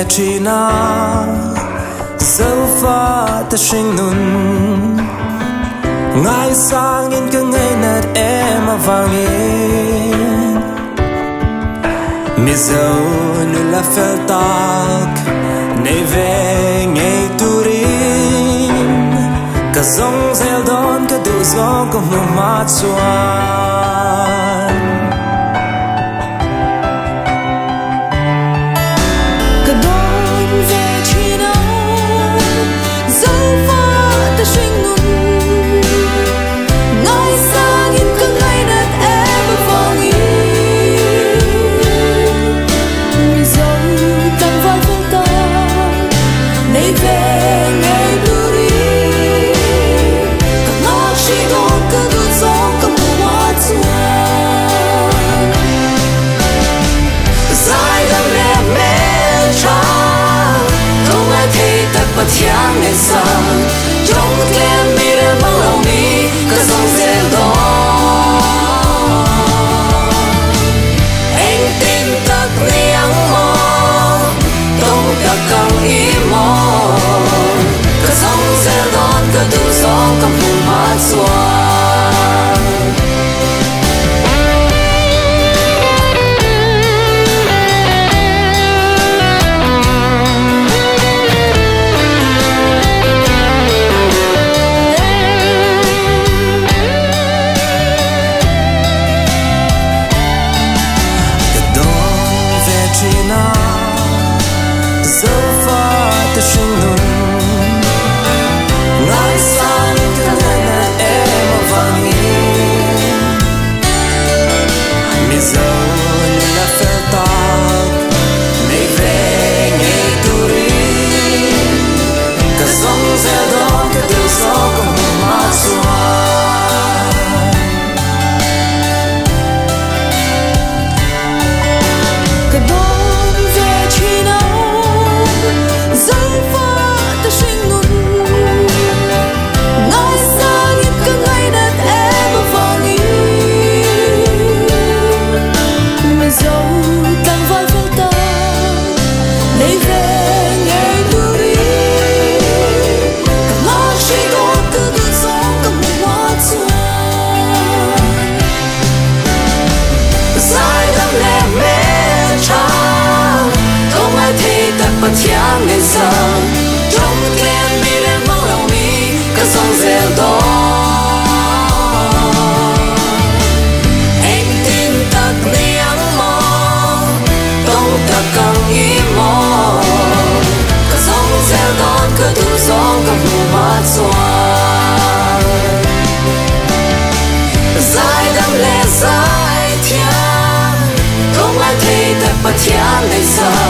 chỉ na dấu pha ta sinh nun ngày sang in cứ ngày nát em mà vang in mi dấu nu la fel tak nei ve ngày turin cả dòng gieo đón cả đủ gió cùng mưa mát xuân Hãy subscribe cho kênh Ghiền Mì Gõ để không bỏ lỡ